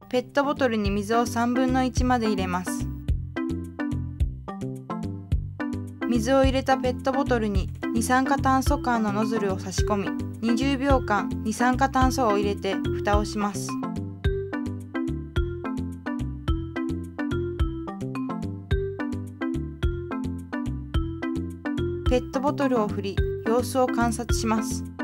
ペットボトルに水を1/3まで入れます。水を入れたペットボトルに二酸化炭素缶のノズルを差し込み、20秒間二酸化炭素を入れて蓋をします。ペットボトルを振り、様子を観察します。